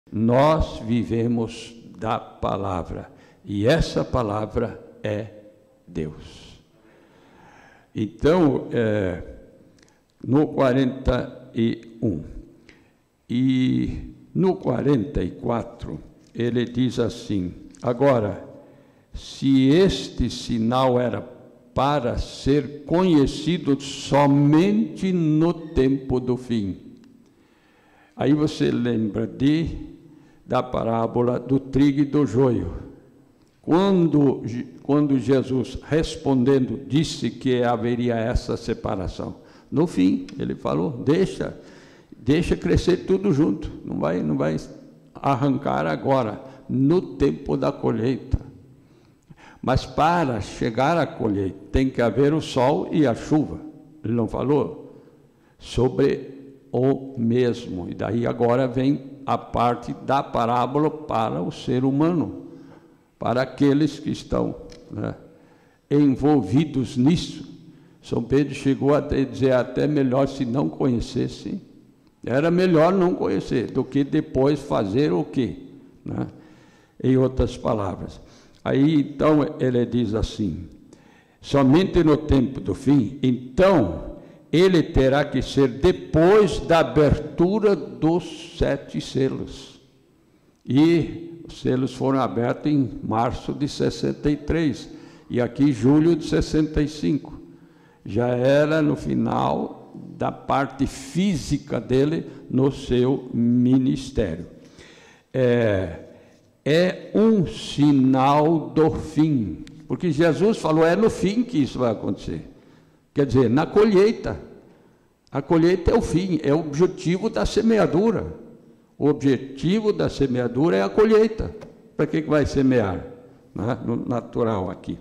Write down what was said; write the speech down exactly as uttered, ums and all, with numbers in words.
Nós vivemos da palavra, e essa palavra é Deus. Então, é, no quarenta e um e no quarenta e quatro, ele diz assim: agora, se este sinal era para ser conhecido somente no tempo do fim. Aí você lembra de da parábola do trigo e do joio. Quando, quando Jesus, respondendo, disse que haveria essa separação. No fim, ele falou, deixa, deixa crescer tudo junto, não vai, não vai arrancar agora, no tempo da colheita. Mas para chegar à colheita, tem que haver o sol e a chuva. Ele não falou sobre o mesmo. E daí agora vem a parte da parábola para o ser humano, para aqueles que estão, né, envolvidos nisso. São Pedro chegou a dizer até melhor se não conhecesse, era melhor não conhecer do que depois fazer o quê, né? Em outras palavras. Aí então ele diz assim: somente no tempo do fim, então ele terá que ser depois da abertura dos sete selos. E os selos foram abertos em março de sessenta e três, e aqui julho de sessenta e cinco. Já era no final da parte física dele no seu ministério. É, é um sinal do fim, porque Jesus falou, é no fim que isso vai acontecer. Quer dizer, na colheita. A colheita é o fim, é o objetivo da semeadura. O objetivo da semeadura é a colheita. Para que que vai semear? Né? No natural aqui.